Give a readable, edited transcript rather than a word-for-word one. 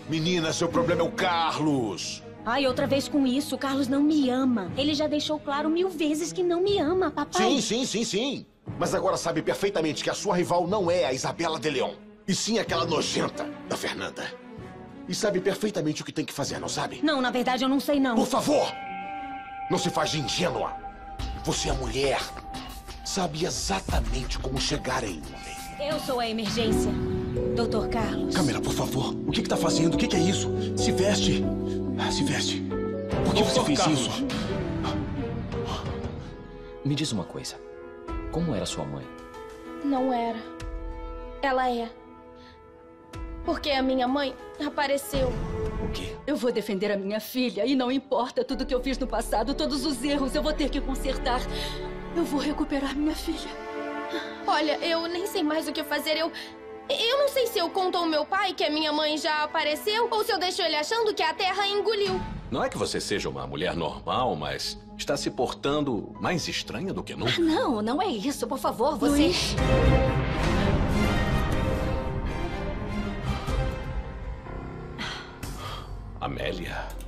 Menina, seu problema é o Carlos. Ai, outra vez com isso. O Carlos não me ama. Ele já deixou claro 1000 vezes que não me ama, papai. Sim. Mas agora sabe perfeitamente que a sua rival não é a Isabela de Leon, e sim aquela nojenta da Fernanda. E sabe perfeitamente o que tem que fazer, não sabe? Não, na verdade eu não sei não. Por favor! Não se faz de ingênua. Você é mulher. Sabe exatamente como chegar em um homem. Eu sou a emergência, Dr. Carlos. Camila, por favor. O que tá fazendo? O que é isso? Se veste. Se veste. Por que você fez Carlos. isso? Me diz uma coisa. Como era sua mãe? Não era. Ela é. Porque a minha mãe apareceu. O quê? Eu vou defender a minha filha e não importa tudo que eu fiz no passado, todos os erros eu vou ter que consertar. Eu vou recuperar minha filha. Olha, eu nem sei mais o que fazer. Eu não sei se eu conto ao meu pai que a minha mãe já apareceu ou se eu deixo ele achando que a Terra engoliu. Não é que você seja uma mulher normal, mas está se portando mais estranha do que nunca. Não, não é isso. Por favor, você... Luiz. Amélia.